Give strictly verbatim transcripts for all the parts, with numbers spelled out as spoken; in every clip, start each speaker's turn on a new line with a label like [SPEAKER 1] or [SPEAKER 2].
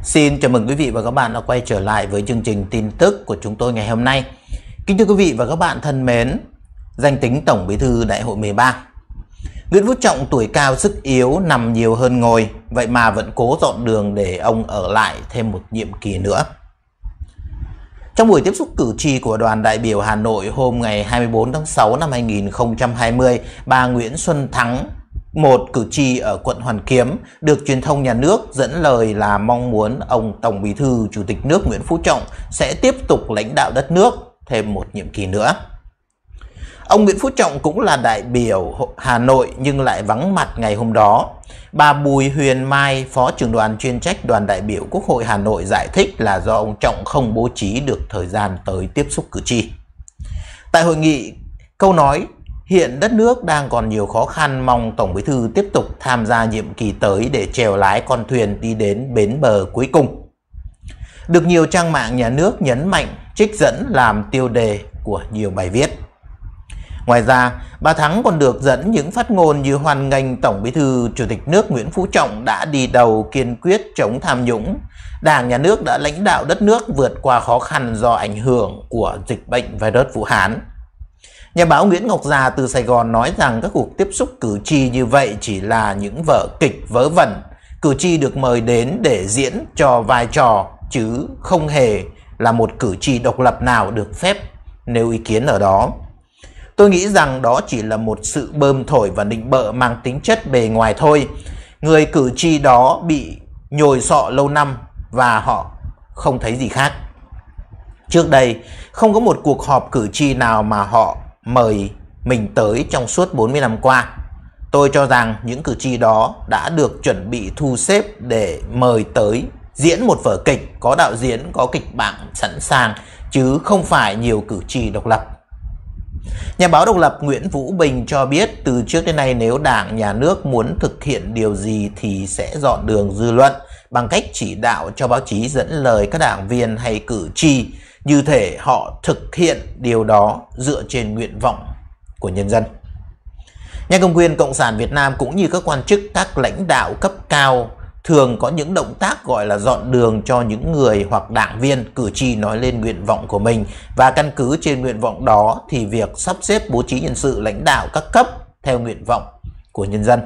[SPEAKER 1] Xin chào mừng quý vị và các bạn đã quay trở lại với chương trình tin tức của chúng tôi ngày hôm nay. Kính thưa quý vị và các bạn thân mến, danh tính Tổng Bí thư Đại hội mười ba. Nguyễn Phú Trọng tuổi cao sức yếu, nằm nhiều hơn ngồi, vậy mà vẫn cố dọn đường để ông ở lại thêm một nhiệm kỳ nữa. Trong buổi tiếp xúc cử tri của đoàn đại biểu Hà Nội hôm ngày hai mươi bốn tháng sáu năm hai nghìn không trăm hai mươi, bà Nguyễn Xuân Thắng, một cử tri ở quận Hoàn Kiếm, được truyền thông nhà nước dẫn lời là mong muốn ông Tổng Bí thư Chủ tịch nước Nguyễn Phú Trọng sẽ tiếp tục lãnh đạo đất nước thêm một nhiệm kỳ nữa. Ông Nguyễn Phú Trọng cũng là đại biểu Hà Nội nhưng lại vắng mặt ngày hôm đó. Bà Bùi Huyền Mai, Phó trưởng đoàn chuyên trách đoàn đại biểu Quốc hội Hà Nội giải thích là do ông Trọng không bố trí được thời gian tới tiếp xúc cử tri. Tại hội nghị, câu nói hiện đất nước đang còn nhiều khó khăn, mong Tổng Bí thư tiếp tục tham gia nhiệm kỳ tới để chèo lái con thuyền đi đến bến bờ cuối cùng, được nhiều trang mạng nhà nước nhấn mạnh, trích dẫn làm tiêu đề của nhiều bài viết. Ngoài ra, bà Thắng còn được dẫn những phát ngôn như hoan nghênh Tổng Bí thư Chủ tịch nước Nguyễn Phú Trọng đã đi đầu kiên quyết chống tham nhũng, Đảng nhà nước đã lãnh đạo đất nước vượt qua khó khăn do ảnh hưởng của dịch bệnh virus Vũ Hán. Nhà báo Nguyễn Ngọc Già từ Sài Gòn nói rằng các cuộc tiếp xúc cử tri như vậy chỉ là những vở kịch vớ vẩn, cử tri được mời đến để diễn cho vai trò chứ không hề là một cử tri độc lập nào được phép nêu ý kiến ở đó. Tôi nghĩ rằng đó chỉ là một sự bơm thổi và nịnh bợ mang tính chất bề ngoài thôi. Người cử tri đó bị nhồi sọ lâu năm và họ không thấy gì khác. Trước đây, không có một cuộc họp cử tri nào mà họ mời mình tới trong suốt bốn mươi năm qua. Tôi cho rằng những cử tri đó đã được chuẩn bị thu xếp để mời tới diễn một vở kịch có đạo diễn, có kịch bản sẵn sàng, chứ không phải nhiều cử tri độc lập. Nhà báo độc lập Nguyễn Vũ Bình cho biết từ trước đến nay nếu Đảng, Nhà nước muốn thực hiện điều gì thì sẽ dọn đường dư luận bằng cách chỉ đạo cho báo chí dẫn lời các đảng viên hay cử tri, như thể họ thực hiện điều đó dựa trên nguyện vọng của nhân dân. Nhà cầm quyền Cộng sản Việt Nam cũng như các quan chức, các lãnh đạo cấp cao thường có những động tác gọi là dọn đường cho những người hoặc đảng viên, cử tri nói lên nguyện vọng của mình, và căn cứ trên nguyện vọng đó thì việc sắp xếp bố trí nhân sự lãnh đạo các cấp theo nguyện vọng của nhân dân.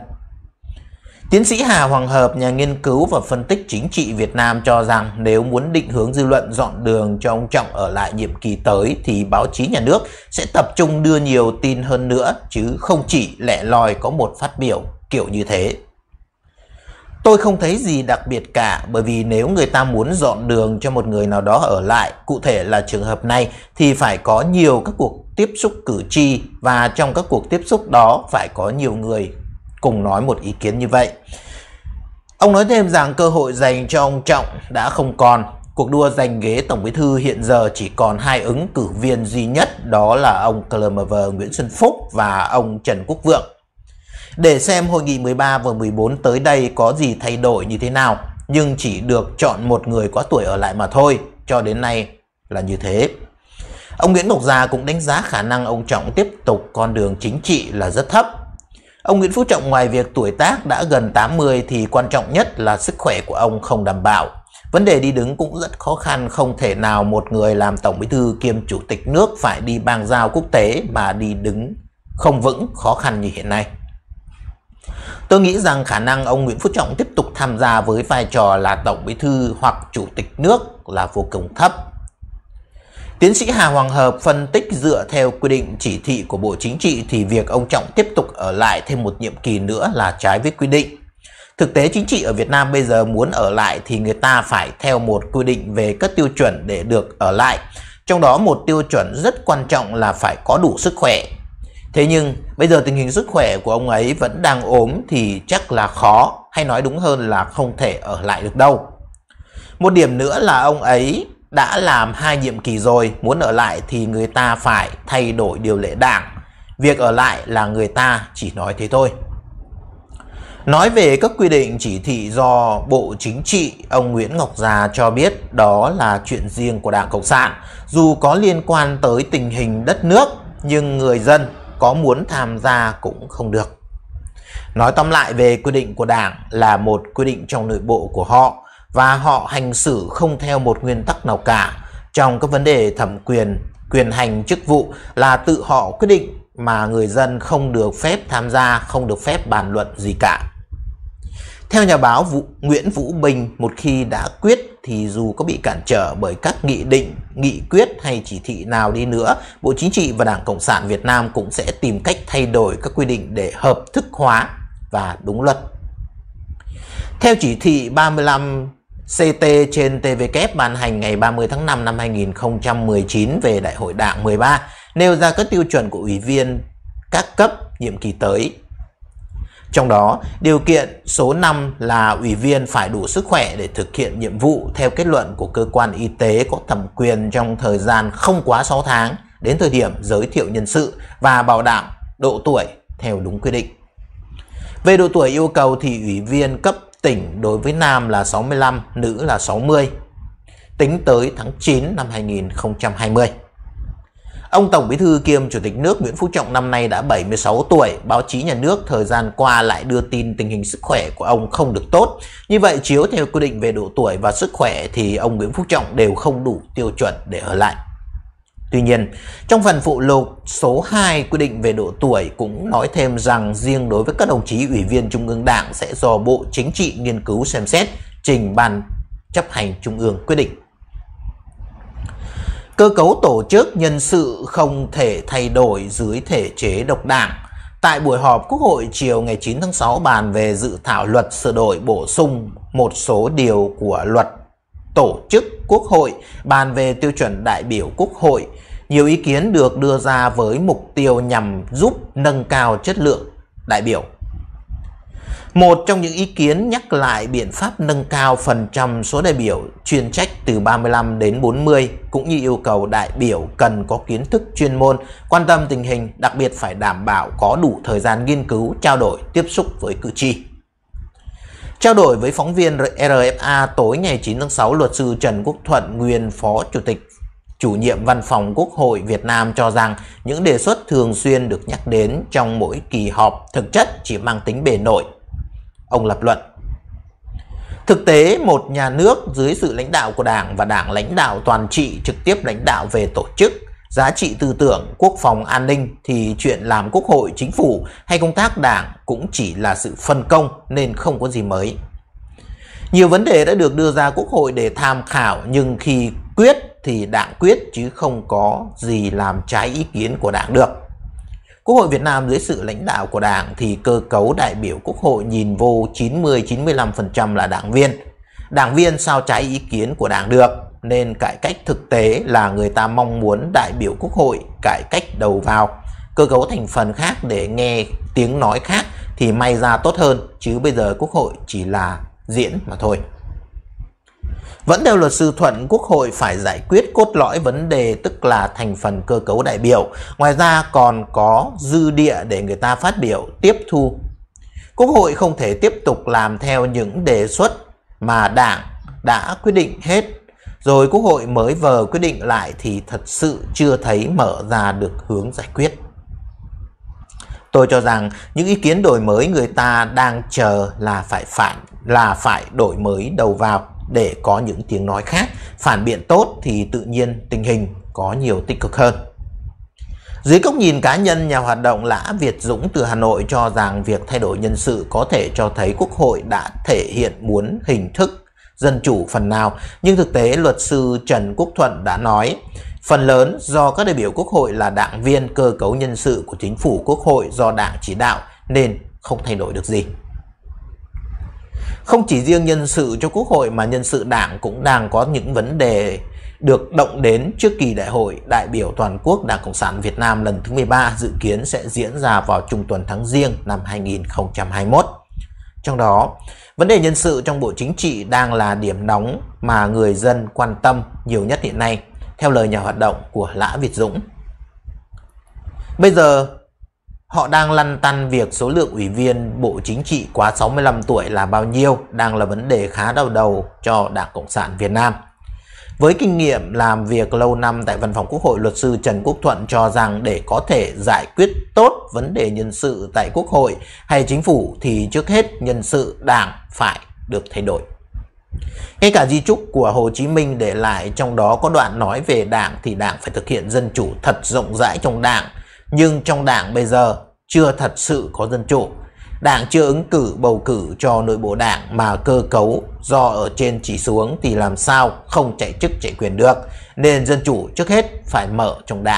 [SPEAKER 1] Tiến sĩ Hà Hoàng Hợp, nhà nghiên cứu và phân tích chính trị Việt Nam cho rằng nếu muốn định hướng dư luận dọn đường cho ông Trọng ở lại nhiệm kỳ tới thì báo chí nhà nước sẽ tập trung đưa nhiều tin hơn nữa, chứ không chỉ lẻ loi có một phát biểu kiểu như thế. Tôi không thấy gì đặc biệt cả, bởi vì nếu người ta muốn dọn đường cho một người nào đó ở lại, cụ thể là trường hợp này, thì phải có nhiều các cuộc tiếp xúc cử tri, và trong các cuộc tiếp xúc đó phải có nhiều người cùng nói một ý kiến như vậy. Ông nói thêm rằng cơ hội dành cho ông Trọng đã không còn. Cuộc đua giành ghế Tổng Bí thư hiện giờ chỉ còn hai ứng cử viên duy nhất, đó là ông cờ lờ em vê Nguyễn Xuân Phúc và ông Trần Quốc Vượng. Để xem hội nghị mười ba và mười bốn tới đây có gì thay đổi như thế nào, nhưng chỉ được chọn một người có tuổi ở lại mà thôi, cho đến nay là như thế. Ông Nguyễn Ngọc Già cũng đánh giá khả năng ông Trọng tiếp tục con đường chính trị là rất thấp. Ông Nguyễn Phú Trọng ngoài việc tuổi tác đã gần tám mươi thì quan trọng nhất là sức khỏe của ông không đảm bảo. Vấn đề đi đứng cũng rất khó khăn, không thể nào một người làm Tổng Bí thư kiêm Chủ tịch nước phải đi bang giao quốc tế mà đi đứng không vững, khó khăn như hiện nay. Tôi nghĩ rằng khả năng ông Nguyễn Phú Trọng tiếp tục tham gia với vai trò là Tổng Bí thư hoặc Chủ tịch nước là vô cùng thấp. Tiến sĩ Hà Hoàng Hợp phân tích dựa theo quy định chỉ thị của Bộ Chính trị thì việc ông Trọng tiếp tục ở lại thêm một nhiệm kỳ nữa là trái với quy định. Thực tế chính trị ở Việt Nam bây giờ muốn ở lại thì người ta phải theo một quy định về các tiêu chuẩn để được ở lại. Trong đó một tiêu chuẩn rất quan trọng là phải có đủ sức khỏe. Thế nhưng bây giờ tình hình sức khỏe của ông ấy vẫn đang ốm thì chắc là khó, hay nói đúng hơn là không thể ở lại được đâu. Một điểm nữa là ông ấy đã làm hai nhiệm kỳ rồi, muốn ở lại thì người ta phải thay đổi điều lệ đảng. Việc ở lại là người ta chỉ nói thế thôi. Nói về các quy định chỉ thị do Bộ Chính trị, ông Nguyễn Ngọc Già cho biết đó là chuyện riêng của Đảng Cộng sản. Dù có liên quan tới tình hình đất nước, nhưng người dân có muốn tham gia cũng không được. Nói tóm lại về quy định của Đảng là một quy định trong nội bộ của họ, và họ hành xử không theo một nguyên tắc nào cả. Trong các vấn đề thẩm quyền, quyền hành chức vụ là tự họ quyết định mà người dân không được phép tham gia, không được phép bàn luận gì cả. Theo nhà báo Vũ, Nguyễn Vũ Bình, một khi đã quyết thì dù có bị cản trở bởi các nghị định, nghị quyết hay chỉ thị nào đi nữa, Bộ Chính trị và Đảng Cộng sản Việt Nam cũng sẽ tìm cách thay đổi các quy định để hợp thức hóa và đúng luật. Theo chỉ thị ba mươi lăm C T trên T V K ban hành ngày ba mươi tháng năm năm hai nghìn không trăm mười chín về Đại hội Đảng mười ba, nêu ra các tiêu chuẩn của ủy viên các cấp nhiệm kỳ tới. Trong đó, điều kiện số năm là ủy viên phải đủ sức khỏe để thực hiện nhiệm vụ theo kết luận của cơ quan y tế có thẩm quyền trong thời gian không quá sáu tháng đến thời điểm giới thiệu nhân sự và bảo đảm độ tuổi theo đúng quy định. Về độ tuổi yêu cầu thì ủy viên cấp tỉnh đối với nam là sáu mươi lăm, nữ là sáu mươi, tính tới tháng chín năm hai nghìn không trăm hai mươi. Ông Tổng Bí thư kiêm Chủ tịch nước Nguyễn Phú Trọng năm nay đã bảy mươi sáu tuổi. Báo chí nhà nước thời gian qua lại đưa tin tình hình sức khỏe của ông không được tốt. Như vậy, chiếu theo quy định về độ tuổi và sức khỏe thì ông Nguyễn Phú Trọng đều không đủ tiêu chuẩn để ở lại. Tuy nhiên, trong phần phụ lục số hai quy định về độ tuổi cũng nói thêm rằng riêng đối với các đồng chí ủy viên Trung ương Đảng sẽ do Bộ Chính trị nghiên cứu xem xét, trình Ban Chấp hành Trung ương quyết định. Cơ cấu tổ chức nhân sự không thể thay đổi dưới thể chế độc đảng. Tại buổi họp Quốc hội chiều ngày chín tháng sáu bàn về dự thảo luật sửa đổi bổ sung một số điều của luật tổ chức Quốc hội, bàn về tiêu chuẩn đại biểu Quốc hội, nhiều ý kiến được đưa ra với mục tiêu nhằm giúp nâng cao chất lượng đại biểu. Một trong những ý kiến nhắc lại biện pháp nâng cao phần trăm số đại biểu chuyên trách từ ba mươi lăm đến bốn mươi, cũng như yêu cầu đại biểu cần có kiến thức chuyên môn, quan tâm tình hình, đặc biệt phải đảm bảo có đủ thời gian nghiên cứu, trao đổi, tiếp xúc với cử tri. Trao đổi với phóng viên R F A tối ngày chín tháng sáu, luật sư Trần Quốc Thuận, nguyên Phó Chủ tịch Chủ nhiệm Văn phòng Quốc hội Việt Nam cho rằng những đề xuất thường xuyên được nhắc đến trong mỗi kỳ họp thực chất chỉ mang tính bề nổi. Ông lập luận, thực tế một nhà nước dưới sự lãnh đạo của Đảng và Đảng lãnh đạo toàn trị, trực tiếp lãnh đạo về tổ chức, giá trị tư tưởng, quốc phòng an ninh thì chuyện làm Quốc hội, Chính phủ hay công tác Đảng cũng chỉ là sự phân công nên không có gì mới. Nhiều vấn đề đã được đưa ra Quốc hội để tham khảo, nhưng khi quyết thì Đảng quyết chứ không có gì làm trái ý kiến của Đảng được. Quốc hội Việt Nam dưới sự lãnh đạo của Đảng thì cơ cấu đại biểu Quốc hội nhìn vô chín mươi đến chín mươi lăm phần trăm là đảng viên. Đảng viên sao trái ý kiến của Đảng được, nên cải cách thực tế là người ta mong muốn đại biểu Quốc hội cải cách đầu vào, cơ cấu thành phần khác để nghe tiếng nói khác thì may ra tốt hơn, chứ bây giờ Quốc hội chỉ là diễn mà thôi. Vẫn theo luật sư Thuận, Quốc hội phải giải quyết cốt lõi vấn đề, tức là thành phần cơ cấu đại biểu. Ngoài ra còn có dư địa để người ta phát biểu, tiếp thu. Quốc hội không thể tiếp tục làm theo những đề xuất mà Đảng đã quyết định hết, rồi Quốc hội mới vờ quyết định lại thì thật sự chưa thấy mở ra được hướng giải quyết. Tôi cho rằng những ý kiến đổi mới người ta đang chờ là phải phản là phải đổi mới đầu vào để có những tiếng nói khác, phản biện tốt thì tự nhiên tình hình có nhiều tích cực hơn. Dưới góc nhìn cá nhân, nhà hoạt động Lã Việt Dũng từ Hà Nội cho rằng việc thay đổi nhân sự có thể cho thấy Quốc hội đã thể hiện muốn hình thức dân chủ phần nào, nhưng thực tế luật sư Trần Quốc Thuận đã nói, phần lớn do các đại biểu Quốc hội là đảng viên, cơ cấu nhân sự của Chính phủ, Quốc hội do Đảng chỉ đạo nên không thay đổi được gì. Không chỉ riêng nhân sự cho Quốc hội mà nhân sự Đảng cũng đang có những vấn đề được động đến trước kỳ đại hội đại biểu toàn quốc Đảng Cộng sản Việt Nam lần thứ mười ba dự kiến sẽ diễn ra vào trung tuần tháng Giêng năm hai nghìn không trăm hai mươi mốt. Trong đó, vấn đề nhân sự trong Bộ Chính trị đang là điểm nóng mà người dân quan tâm nhiều nhất hiện nay, theo lời nhà hoạt động của Lã Việt Dũng. Bây giờ, họ đang lăn tăn việc số lượng ủy viên Bộ Chính trị quá sáu mươi lăm tuổi là bao nhiêu, đang là vấn đề khá đau đầu cho Đảng Cộng sản Việt Nam. Với kinh nghiệm làm việc lâu năm tại Văn phòng Quốc hội, luật sư Trần Quốc Thuận cho rằng để có thể giải quyết tốt vấn đề nhân sự tại Quốc hội hay Chính phủ thì trước hết nhân sự Đảng phải được thay đổi. Ngay cả di chúc của Hồ Chí Minh để lại trong đó có đoạn nói về Đảng thì Đảng phải thực hiện dân chủ thật rộng rãi trong Đảng. Nhưng trong Đảng bây giờ chưa thật sự có dân chủ. Đảng chưa ứng cử bầu cử cho nội bộ Đảng mà cơ cấu do ở trên chỉ xuống thì làm sao không chạy chức chạy quyền được. Nên dân chủ trước hết phải mở trong Đảng.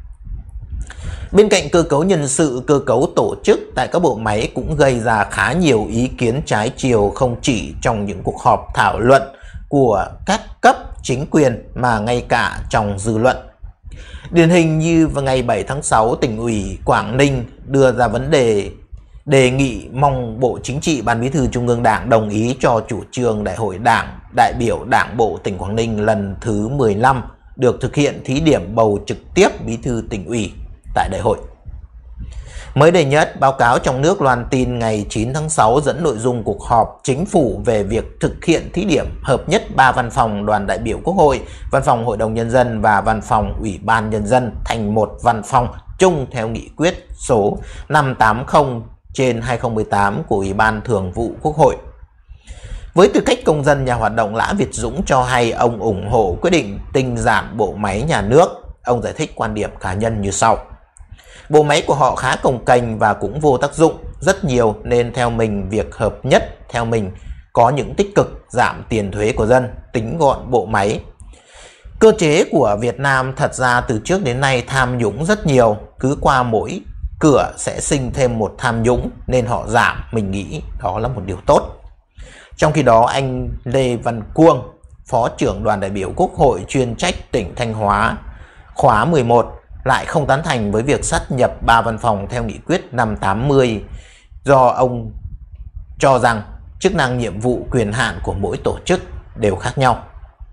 [SPEAKER 1] Bên cạnh cơ cấu nhân sự, cơ cấu tổ chức tại các bộ máy cũng gây ra khá nhiều ý kiến trái chiều, không chỉ trong những cuộc họp thảo luận của các cấp chính quyền mà ngay cả trong dư luận. Điển hình như vào ngày bảy tháng sáu, Tỉnh ủy Quảng Ninh đưa ra vấn đề đề nghị mong Bộ Chính trị, Ban Bí thư Trung ương Đảng đồng ý cho chủ trương Đại hội Đảng đại biểu Đảng bộ tỉnh Quảng Ninh lần thứ mười lăm được thực hiện thí điểm bầu trực tiếp Bí thư Tỉnh ủy tại đại hội. Mới đây nhất, báo cáo trong nước loan tin ngày chín tháng sáu dẫn nội dung cuộc họp chính phủ về việc thực hiện thí điểm hợp nhất ba văn phòng đoàn đại biểu Quốc hội, văn phòng Hội đồng Nhân dân và văn phòng Ủy ban Nhân dân thành một văn phòng chung theo nghị quyết số năm trăm tám mươi trên hai nghìn không trăm mười tám của Ủy ban Thường vụ Quốc hội. Với tư cách công dân, nhà hoạt động Lã Việt Dũng cho hay ông ủng hộ quyết định tinh giản bộ máy nhà nước. Ông giải thích quan điểm cá nhân như sau. Bộ máy của họ khá cồng kềnh và cũng vô tác dụng rất nhiều, nên theo mình việc hợp nhất theo mình có những tích cực, giảm tiền thuế của dân, tính gọn bộ máy. Cơ chế của Việt Nam thật ra từ trước đến nay tham nhũng rất nhiều, cứ qua mỗi cửa sẽ sinh thêm một tham nhũng nên họ giảm, mình nghĩ đó là một điều tốt. Trong khi đó, anh Lê Văn Cuông, Phó trưởng đoàn đại biểu Quốc hội chuyên trách tỉnh Thanh Hóa khóa mười một lại không tán thành với việc sáp nhập ba văn phòng theo nghị quyết năm trăm tám mươi, do ông cho rằng chức năng, nhiệm vụ, quyền hạn của mỗi tổ chức đều khác nhau.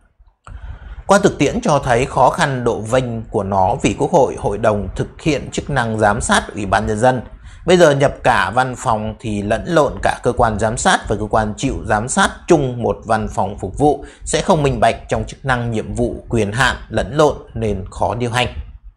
[SPEAKER 1] Qua thực tiễn cho thấy khó khăn độ vênh của nó vì Quốc hội, Hội đồng thực hiện chức năng giám sát Ủy ban Nhân dân. Bây giờ nhập cả văn phòng thì lẫn lộn cả cơ quan giám sát và cơ quan chịu giám sát chung một văn phòng phục vụ, sẽ không minh bạch trong chức năng, nhiệm vụ, quyền hạn, lẫn lộn nên khó điều hành.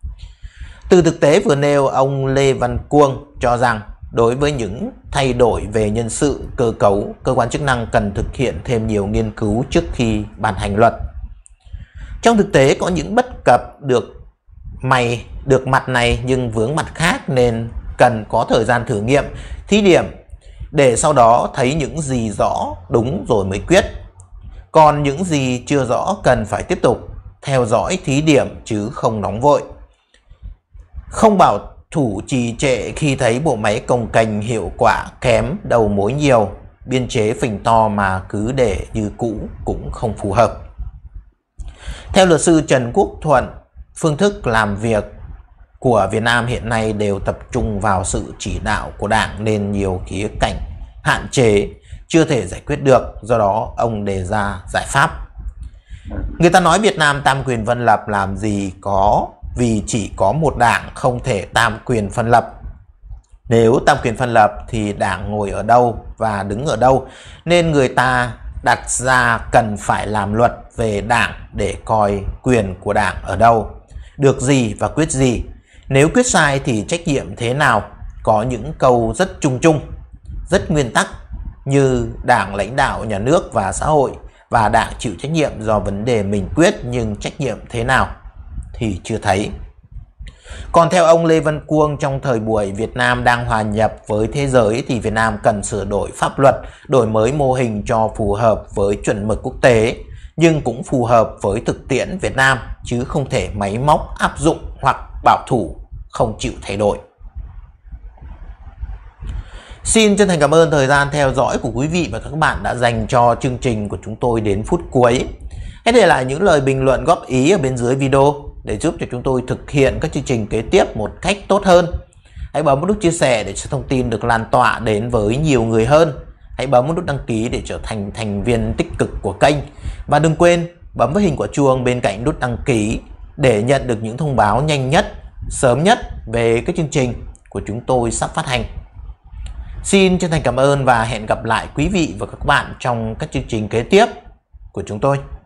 [SPEAKER 1] Từ thực tế vừa nêu, ông Lê Văn Cuông cho rằng đối với những thay đổi về nhân sự, cơ cấu, cơ quan chức năng cần thực hiện thêm nhiều nghiên cứu trước khi ban hành luật. Trong thực tế có những bất cập được mày được mặt này nhưng vướng mặt khác, nên cần có thời gian thử nghiệm, thí điểm để sau đó thấy những gì rõ đúng rồi mới quyết. Còn những gì chưa rõ cần phải tiếp tục theo dõi, thí điểm chứ không nóng vội. Không bảo thủ trì trệ khi thấy bộ máy cồng kềnh, hiệu quả kém, đầu mối nhiều, biên chế phình to mà cứ để như cũ cũng không phù hợp. Theo luật sư Trần Quốc Thuận, phương thức làm việc của Việt Nam hiện nay đều tập trung vào sự chỉ đạo của Đảng nên nhiều khía cạnh hạn chế chưa thể giải quyết được, do đó ông đề ra giải pháp. Người ta nói Việt Nam tam quyền phân lập làm gì có, vì chỉ có một Đảng không thể tam quyền phân lập. Nếu tam quyền phân lập thì Đảng ngồi ở đâu và đứng ở đâu, nên người ta đặt ra cần phải làm luật về Đảng để coi quyền của Đảng ở đâu, được gì và quyết gì. Nếu quyết sai thì trách nhiệm thế nào. Có những câu rất chung chung, rất nguyên tắc như Đảng lãnh đạo nhà nước và xã hội và Đảng chịu trách nhiệm do vấn đề mình quyết, nhưng trách nhiệm thế nào thì chưa thấy. Còn theo ông Lê Văn Cuông, trong thời buổi Việt Nam đang hòa nhập với thế giới thì Việt Nam cần sửa đổi pháp luật, đổi mới mô hình cho phù hợp với chuẩn mực quốc tế, nhưng cũng phù hợp với thực tiễn Việt Nam, chứ không thể máy móc áp dụng hoặc bảo thủ không chịu thay đổi. Xin chân thành cảm ơn thời gian theo dõi của quý vị và các bạn đã dành cho chương trình của chúng tôi đến phút cuối. Hãy để lại những lời bình luận góp ý ở bên dưới video để giúp cho chúng tôi thực hiện các chương trình kế tiếp một cách tốt hơn. Hãy bấm nút chia sẻ để cho thông tin được lan tỏa đến với nhiều người hơn. Hãy bấm nút đăng ký để trở thành thành viên tích cực của kênh. Và đừng quên bấm vào hình quả chuông bên cạnh nút đăng ký để nhận được những thông báo nhanh nhất, sớm nhất về các chương trình của chúng tôi sắp phát hành. Xin chân thành cảm ơn và hẹn gặp lại quý vị và các bạn trong các chương trình kế tiếp của chúng tôi.